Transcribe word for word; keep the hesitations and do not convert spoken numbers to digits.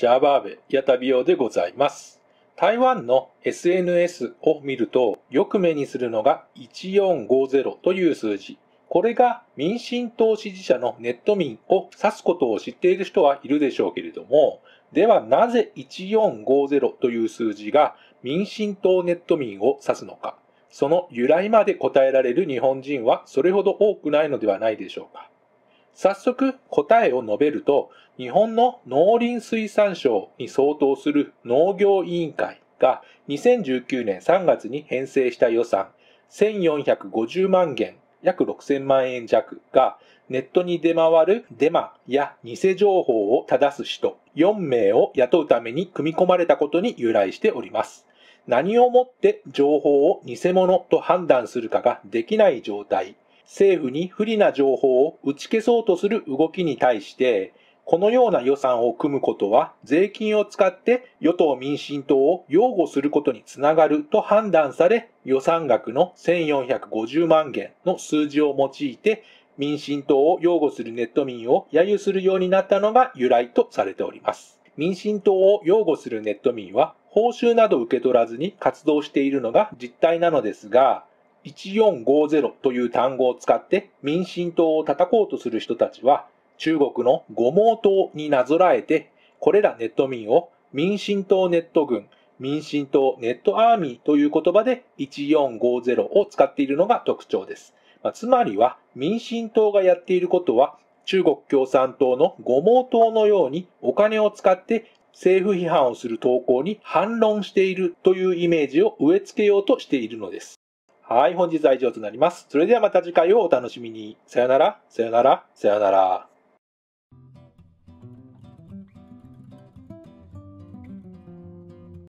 ジャーバーベや旅用でございます。台湾の エスエヌエス を見るとよく目にするのがいちよんごゼロという数字。これが民進党支持者のネット民を指すことを知っている人はいるでしょうけれども、ではなぜいちよんごゼロという数字が民進党ネット民を指すのか。その由来まで答えられる日本人はそれほど多くないのではないでしょうか。早速答えを述べると、日本の農林水産省に相当する農業委員会がにせんじゅうきゅうねんさんがつに編成した予算せんよんひゃくごじゅうまんげん、約ろくせんまんえん弱がネットに出回るデマや偽情報を正す人よんめいを雇うために組み込まれたことに由来しております。何をもって情報を偽物と判断するかができない状態、政府に不利な情報を打ち消そうとする動きに対して、このような予算を組むことは税金を使って与党民進党を擁護することにつながると判断され、予算額のせんよんひゃくごじゅうまんげんの数字を用いて民進党を擁護するネット民を揶揄するようになったのが由来とされております。民進党を擁護するネット民は報酬など受け取らずに活動しているのが実態なのですが、いちよんごゼロという単語を使って民進党を叩こうとする人たちは、中国の五毛党になぞらえて、これらネット民を民進党ネット軍、民進党ネットアーミーという言葉でいちよんごゼロを使っているのが特徴です。まあ、つまりは民進党がやっていることは、中国共産党の五毛党のようにお金を使って政府批判をする投稿に反論しているというイメージを植え付けようとしているのです。はい、本日は以上となります。それではまた次回をお楽しみに。さよなら、さよなら、さよなら。